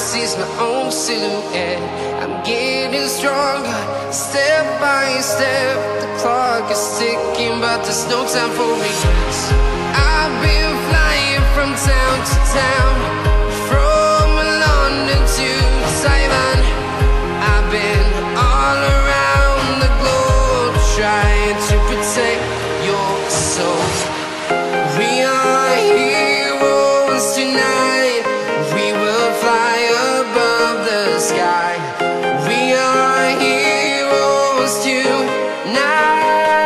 sees my own silhouette. I'm getting stronger, step by step. The clock is ticking, but there's no time for regrets. I've been flying from town to town, from London to Taiwan. I've been all around the globe, trying to protect your soul. We are heroes tonight. We will fly above the sky. We are heroes tonight.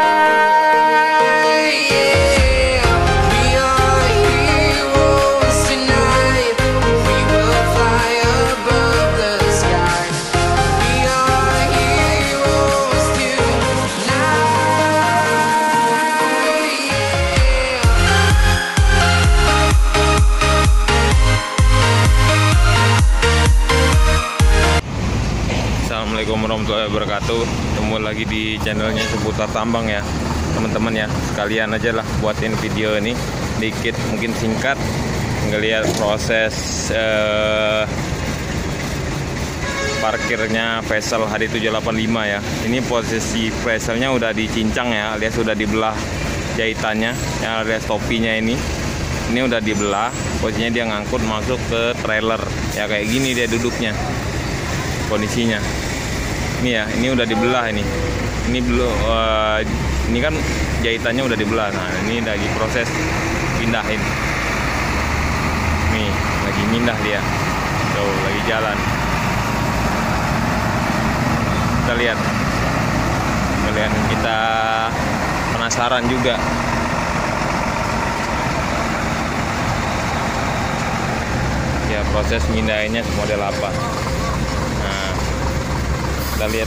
Yeah. We are heroes tonight. We will fly above the sky. We are heroes tonight. Assalamualaikum warahmatullahi wabarakatuh. Ketemu lagi di channelnya seputar tambang ya teman-teman ya. Sekalian aja lah buatin video ini dikit, mungkin singkat, ngelihat proses parkirnya Vessel HD785 ya. Ini posisi vesselnya udah dicincang ya, alias sudah dibelah jahitannya ya, alias topinya ini udah dibelah. Posisinya dia ngangkut masuk ke trailer ya, kayak gini dia duduknya kondisinya. Ini ya, ini udah dibelah ini belum ini kan jahitannya udah dibelah. Nah ini lagi proses pindahin, nih lagi mindah dia tuh, lagi jalan. Kita lihat, kalian kita penasaran juga. Ya proses mindahinnya model apa. Kita lihat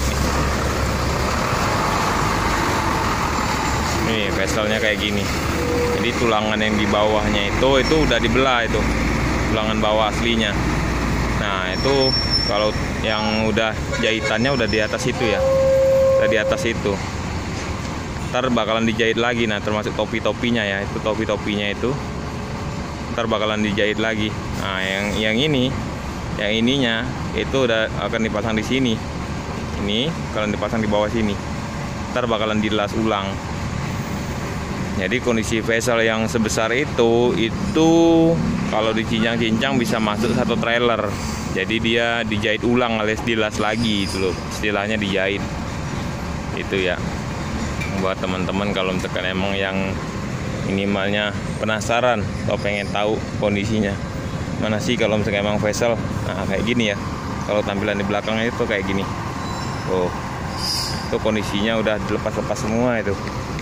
nih vesselnya kayak gini. Jadi tulangan yang di bawahnya itu udah dibelah, itu tulangan bawah aslinya. Nah itu kalau yang udah jahitannya udah di atas itu ya, udah di atas itu. Ntar bakalan dijahit lagi. Nah termasuk topi-topinya ya, itu topi-topinya itu ntar bakalan dijahit lagi. Nah yang ininya itu udah akan dipasang di sini. Ini kalau dipasang di bawah sini, ntar bakalan dilas ulang. Jadi kondisi vessel yang sebesar itu kalau dicincang-cincang bisa masuk satu trailer. Jadi dia dijahit ulang alias dilas lagi itu loh, istilahnya dijahit. Itu ya buat teman-teman kalau misalkan emang yang minimalnya penasaran atau pengen tahu kondisinya mana sih kalau misalkan emang vessel. Nah kayak gini ya, kalau tampilan di belakangnya itu kayak gini. Oh, itu kondisinya udah dilepas-lepas semua itu.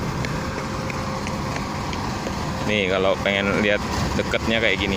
Nih kalau pengen lihat deketnya kayak gini.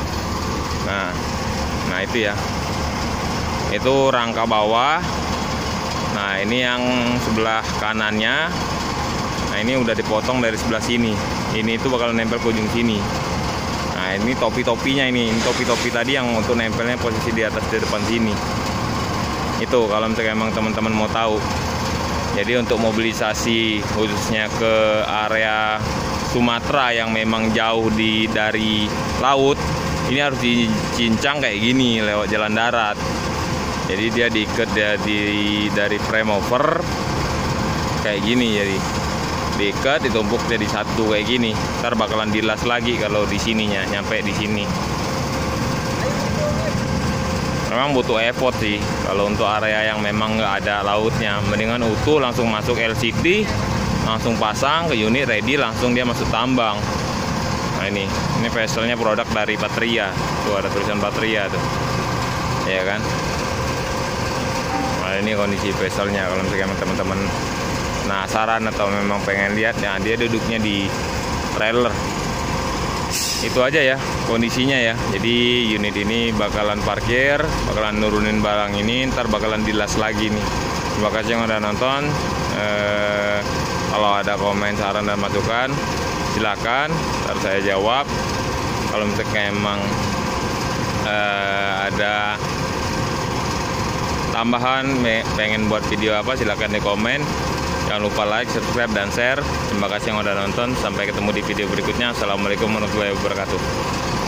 Nah itu ya. Itu rangka bawah. Nah ini yang sebelah kanannya. Nah ini udah dipotong dari sebelah sini. Ini itu bakal nempel ke ujung sini. Nah ini topi-topinya ini topi-topi tadi yang untuk nempelnya posisi di atas di depan sini. Itu kalau misalnya emang teman-teman mau tahu. Jadi untuk mobilisasi khususnya ke area Sumatera yang memang jauh dari laut, ini harus dicincang kayak gini lewat jalan darat. Jadi dia diikat dari frame over kayak gini, jadi diikat ditumpuk jadi satu kayak gini. Ntar bakalan dilas lagi kalau di sininya nyampe di sini. Memang butuh effort sih kalau untuk area yang memang nggak ada lautnya. Mendingan utuh langsung masuk LCD, langsung pasang ke unit ready, langsung dia masuk tambang. Nah ini vesselnya produk dari Patria. Tuh ada tulisan Patria tuh, ya kan. Nah ini kondisi vesselnya kalau misalnya teman-teman penasaran atau memang pengen lihat. Nah dia duduknya di trailer. Itu aja ya kondisinya ya. Jadi unit ini bakalan parkir, bakalan nurunin barang ini, ntar bakalan dilas lagi nih. Terima kasih yang udah nonton. Kalau ada komen, saran dan masukan silakan, ntar saya jawab. Kalau misalnya emang ada tambahan pengen buat video apa, silakan di komen. Jangan lupa like, subscribe, dan share. Terima kasih yang udah nonton. Sampai ketemu di video berikutnya. Assalamualaikum warahmatullahi wabarakatuh.